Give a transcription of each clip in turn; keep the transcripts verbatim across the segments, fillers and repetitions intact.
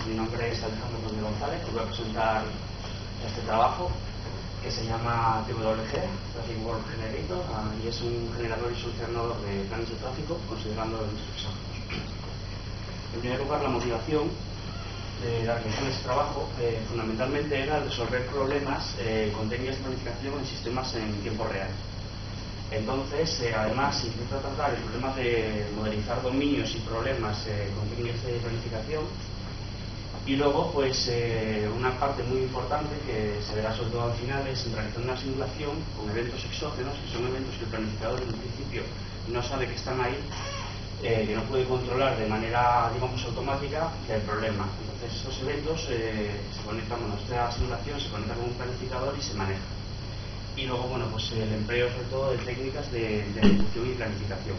mi nombre es Alejandro Conde González. Os voy a presentar este trabajo que se llama T W G, Traffic World Generator, uh, y es un generador y solucionador de planes de tráfico considerando los exámenes. En primer lugar, la motivación de la realización de este trabajo eh, fundamentalmente era resolver problemas eh, con técnicas de planificación en sistemas en tiempo real. Entonces, eh, además, se intenta tratar el problema de modelizar dominios y problemas eh, con técnicas de planificación. Y luego, pues, eh, una parte muy importante que se verá sobre todo al final es realizar una simulación con eventos exógenos, que son eventos que el planificador en un principio no sabe que están ahí, eh, que no puede controlar de manera, digamos, automática el problema. Entonces, estos eventos eh, se conectan, bueno, esta simulación se conecta con un planificador y se maneja. Y luego, bueno, pues el empleo sobre todo de técnicas de, de ejecución y planificación.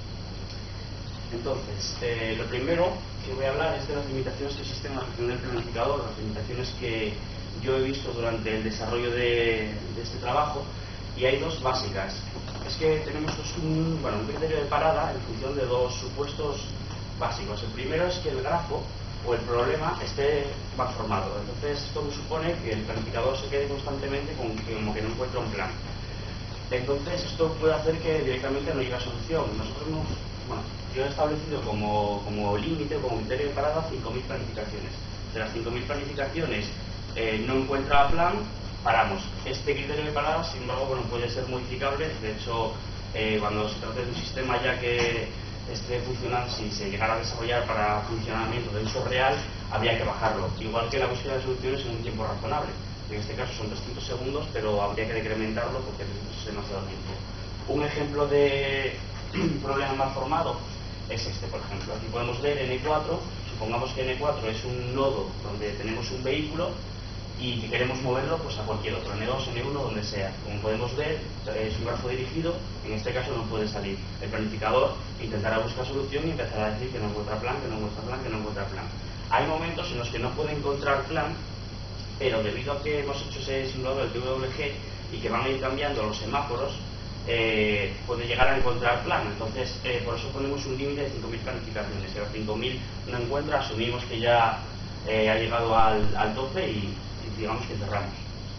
Entonces, eh, lo primero que voy a hablar es de las limitaciones que existen en la gestión del planificador, las limitaciones que yo he visto durante el desarrollo de, de este trabajo, y hay dos básicas. Es que tenemos un, bueno, un criterio de parada en función de dos supuestos básicos. El primero es que el grafo o el problema esté mal formado. Entonces, esto supone que el planificador se quede constantemente con, como que no encuentra un plan. Entonces, esto puede hacer que directamente no llegue a solución. Nosotros hemos, bueno, yo he establecido como, como límite, como criterio de parada, cinco mil planificaciones. De las cinco mil planificaciones eh, no encuentra plan, paramos. Este criterio de parada, sin embargo, bueno, puede ser modificable. De hecho, eh, cuando se trata de un sistema ya que esté funcionando, si se llegara a desarrollar para funcionamiento de uso real, habría que bajarlo. Igual que la búsqueda de soluciones en un tiempo razonable. En este caso son trescientos segundos, pero habría que decrementarlo porque es demasiado tiempo. Un ejemplo de problema mal formado es este, por ejemplo. Aquí podemos ver N cuatro. Supongamos que N cuatro es un nodo donde tenemos un vehículo y que queremos moverlo pues a cualquier otro, N dos, N uno, donde sea. Como podemos ver, es un grafo dirigido, en este caso no puede salir. El planificador intentará buscar solución y empezará a decir que no encuentra plan, que no encuentra plan, que no encuentra plan. Hay momentos en los que no puede encontrar plan, pero debido a que hemos hecho ese simulador del T W G y que van a ir cambiando los semáforos, eh, puede llegar a encontrar plan. Entonces, eh, por eso ponemos un límite de cinco mil planificaciones. Si a las cinco mil no encuentra, asumimos que ya eh, ha llegado al, al tope y digamos que cerramos.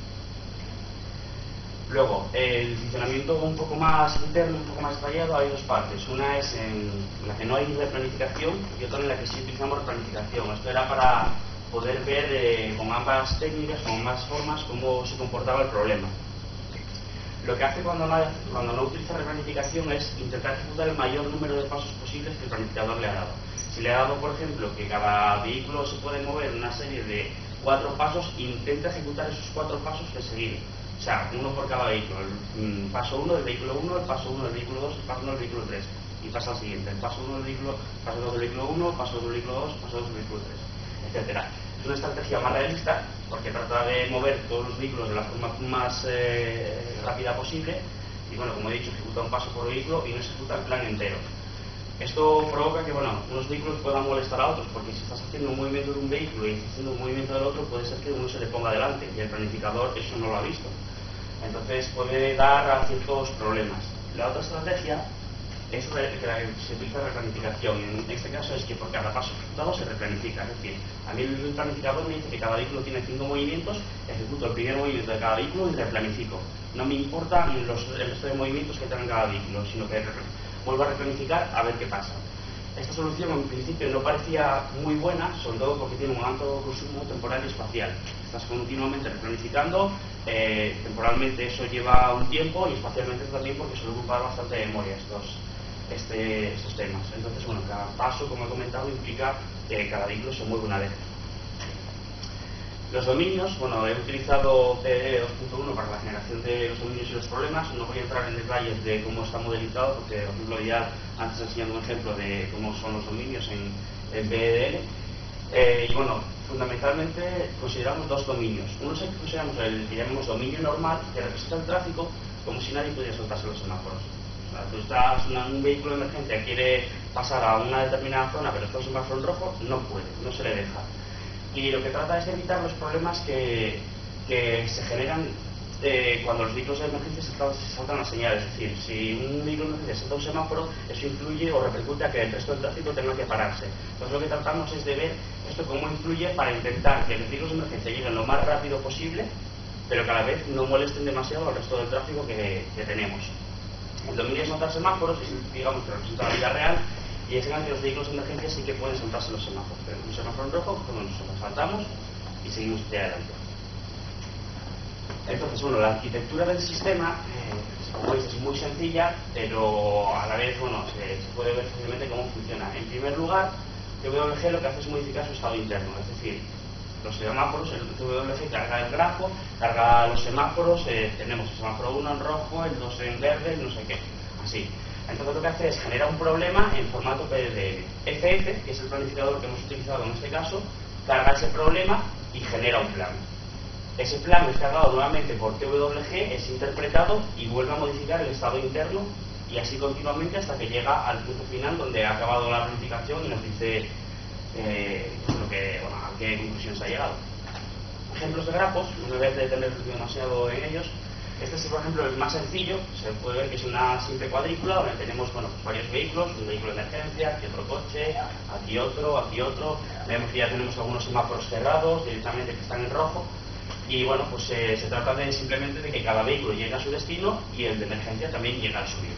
Luego, el funcionamiento un poco más interno, un poco más detallado, hay dos partes. Una es en la que no hay replanificación y otra en la que sí utilizamos replanificación. Esto era para poder ver eh, con ambas técnicas, con ambas formas, cómo se comportaba el problema. Lo que hace cuando no, cuando no utiliza replanificación es intentar ejecutar el mayor número de pasos posibles que el planificador le ha dado. Si le ha dado, por ejemplo, que cada vehículo se puede mover en una serie de cuatro pasos, intenta ejecutar esos cuatro pasos de seguido. O sea, uno por cada vehículo. El paso uno del vehículo uno, el paso uno del vehículo dos, el paso uno del vehículo tres. Y pasa al siguiente. El paso uno del vehículo, paso dos del vehículo uno, paso dos del vehículo dos, paso dos del vehículo tres, etcétera. Es una estrategia más realista porque trata de mover todos los vehículos de la forma más eh, rápida posible. Y bueno, como he dicho, ejecuta un paso por vehículo y no se ejecuta el plan entero. Esto provoca que, bueno, unos vehículos puedan molestar a otros, porque si estás haciendo un movimiento de un vehículo y estás haciendo un movimiento del otro, puede ser que uno se le ponga delante y el planificador eso no lo ha visto. Entonces puede dar a ciertos problemas. La otra estrategia es que se utiliza la replanificación. En este caso es que por cada paso ejecutado se replanifica. Es decir, a mí el planificador me dice que cada vehículo tiene cinco movimientos, ejecuto el primer movimiento de cada vehículo y replanifico. No me importan los, el resto de movimientos que tenga cada vehículo, sino que vuelvo a replanificar a ver qué pasa. Esta solución en principio no parecía muy buena, sobre todo porque tiene un alto consumo temporal y espacial. Estás continuamente replanificando, eh, temporalmente eso lleva un tiempo y espacialmente también porque suele ocupar bastante memoria estos, este, estos temas. Entonces, bueno, cada paso, como he comentado, implica que cada vehículo se mueve una vez. Los dominios, bueno, he utilizado P D D dos punto uno para la generación de los dominios y los problemas. No voy a entrar en detalles de cómo está modelizado, porque por ejemplo ya antes he enseñado un ejemplo de cómo son los dominios en, en P D D L. Eh, y bueno, fundamentalmente consideramos dos dominios. Uno es el que consideramos el que llamamos dominio normal, que representa el tráfico como si nadie pudiera saltarse los semáforos. O sea, tú estás una, un vehículo de emergencia quiere pasar a una determinada zona, pero está un semáforo en rojo, no puede, no se le deja. Y lo que trata es de evitar los problemas que, que se generan eh, cuando los vehículos de emergencia se saltan, se saltan las señales. Es decir, si un vehículo de emergencia salta un semáforo, eso influye o repercute a que el resto del tráfico tenga que pararse. Entonces lo que tratamos es de ver esto cómo influye para intentar que los vehículos de emergencia lleguen lo más rápido posible, pero que a la vez no molesten demasiado al resto del tráfico que, que tenemos. El dominio es notar semáforos, y digamos que representa la vida real, y es que los vehículos de emergencia sí que pueden saltarse los semáforos. Tenemos un semáforo en rojo, pues nos saltamos y seguimos hacia adelante. Entonces, bueno, la arquitectura del sistema, eh, como veis, es muy sencilla, pero a la vez, bueno, se, se puede ver fácilmente cómo funciona. En primer lugar, T W G lo que hace es modificar su estado interno, es decir, los semáforos, el T W G carga el grafo, carga los semáforos, eh, tenemos el semáforo uno en rojo, el dos en verde, no sé qué, así. Entonces lo que hace es generar un problema en formato P D F. F F, que es el planificador que hemos utilizado en este caso, carga ese problema y genera un plan. Ese plan es cargado nuevamente por T W G, es interpretado y vuelve a modificar el estado interno, y así continuamente hasta que llega al punto final donde ha acabado la planificación y nos dice eh, lo que, bueno, a qué conclusión se ha llegado. Ejemplos de grafos, no me voy a detener demasiado en ellos. Este es, por ejemplo, el más sencillo. Se puede ver que es una simple cuadrícula donde tenemos, bueno, pues varios vehículos, un vehículo de emergencia, aquí otro coche, aquí otro, aquí otro. Vemos que ya tenemos algunos semáforos cerrados directamente que están en rojo. Y bueno, pues eh, se trata de simplemente de que cada vehículo llegue a su destino y el de emergencia también llegue al suyo.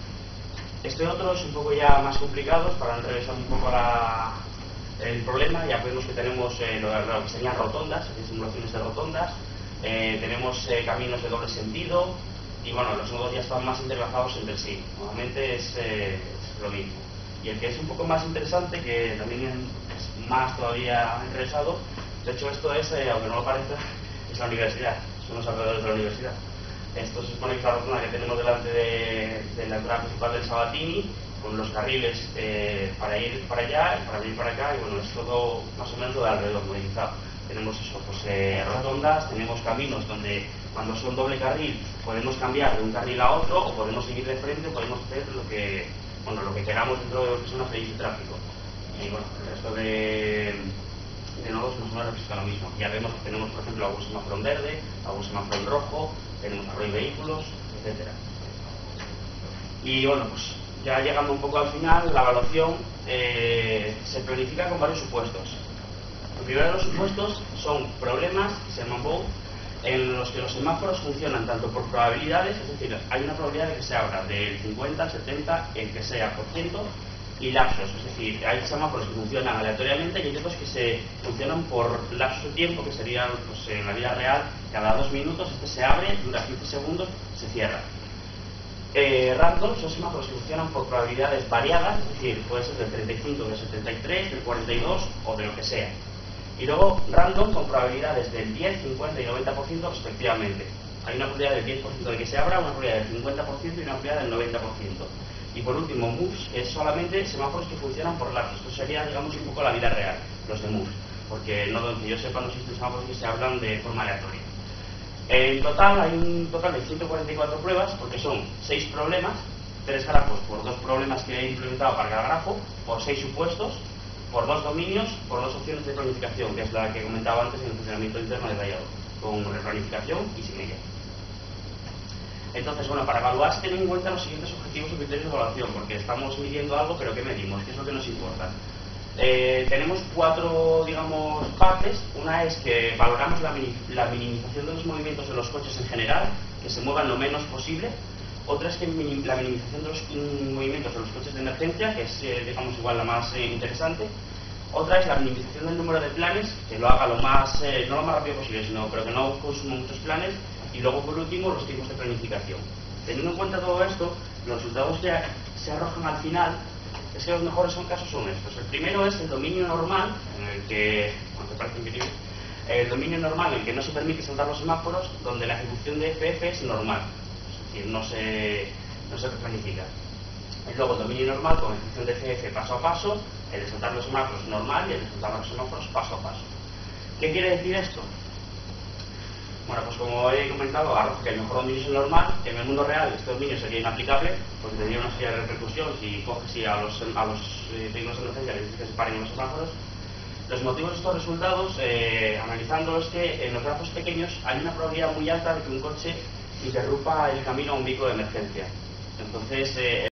Este otro es un poco ya más complicado, para revisar un poco la, el problema. Ya vemos que tenemos eh, lo, lo que serían rotondas, simulaciones de rotondas. Eh, tenemos eh, caminos de doble sentido y bueno, los nodos ya están más entrelazados entre sí. Normalmente es, eh, es lo mismo. Y el que es un poco más interesante, que también es más todavía interesado, de hecho esto es, eh, aunque no lo parezca, es la universidad, son los alrededores de la universidad. Esto se supone que es la rotonda que tenemos delante de, de la entrada principal del Sabatini, con los carriles eh, para ir para allá y para venir para acá, y bueno, es todo más o menos lo de alrededor modificado. Tenemos eso, pues eh, rotondas, tenemos caminos donde cuando son doble carril podemos cambiar de un carril a otro, o podemos seguir de frente, o podemos hacer lo que, bueno, lo que queramos dentro de lo que son las leyes de tráfico. Y bueno, el resto de, de nodos más o menos representa lo mismo. Ya vemos que tenemos, por ejemplo, algún semáforo en verde, algún semáforo en rojo, tenemos arroyo y vehículos, etcétera. Y bueno, pues ya llegando un poco al final, la evaluación eh, se planifica con varios supuestos. El primero de los supuestos son problemas, que se llaman bound, en los que los semáforos funcionan tanto por probabilidades, es decir, hay una probabilidad de que se abra del cincuenta al setenta, el que sea por ciento, y lapsos, es decir, hay semáforos que funcionan aleatoriamente y hay otros que se funcionan por lapsos de tiempo, que serían, pues, en la vida real, cada dos minutos este se abre, dura quince segundos, se cierra. Eh, random son semáforos que funcionan por probabilidades variadas, es decir, puede ser del treinta y cinco, del setenta y tres, del cuarenta y dos o de lo que sea. Y luego random con probabilidades del diez, cincuenta y noventa por ciento respectivamente. Hay una probabilidad del diez por ciento de que se abra, una probabilidad del cincuenta por ciento y una probabilidad del noventa por ciento. Y por último, moves, que es solamente semáforos que funcionan por lapsos. Esto sería, digamos, un poco la vida real, los de moves, porque no, que yo sepa, no existen semáforos que se hablan de forma aleatoria. En total hay un total de ciento cuarenta y cuatro pruebas, porque son seis problemas, tres grafos por dos problemas que he implementado para cada grafo, por seis supuestos, por dos dominios, por dos opciones de planificación, que es la que comentaba antes en el funcionamiento interno detallado, con replanificación y sin ella. Entonces, bueno, para evaluar se tienen en cuenta los siguientes objetivos y criterios de evaluación, porque estamos midiendo algo, pero ¿qué medimos? ¿Qué es lo que nos importa? Eh, tenemos cuatro, digamos, partes. Una es que valoramos la, la minimización de los movimientos de los coches en general, que se muevan lo menos posible. Otra es que minim, la minimización de los mm, movimientos de los coches de emergencia, que es, eh, digamos, igual la más eh, interesante. Otra es la minimización del número de planes, que lo haga lo más, eh, no lo más rápido posible, sino pero que no consuma muchos planes. Y luego, por último, los tiempos de planificación. Teniendo en cuenta todo esto, los resultados que se arrojan al final es que los mejores son casos son estos. El primero es el dominio normal, en el que, aunque parece increíble, el dominio normal en el que no se permite saltar los semáforos, donde la ejecución de F F es normal, es decir, no se, no se planifica. Y luego el dominio normal con ejecución de F F paso a paso, el de saltar los semáforos normal y el de saltar los semáforos paso a paso. ¿Qué quiere decir esto? Bueno, pues como he comentado, arroja que el mejor dominio es el normal, que en el mundo real este dominio sería inaplicable, porque tendría una serie de repercusiones si coges y a los, a los eh, vehículos de emergencia les dices que se paren en los semáforos. Los motivos de estos resultados, eh, analizándolos, es que en los trazos pequeños hay una probabilidad muy alta de que un coche interrumpa el camino a un vehículo de emergencia. Entonces, eh,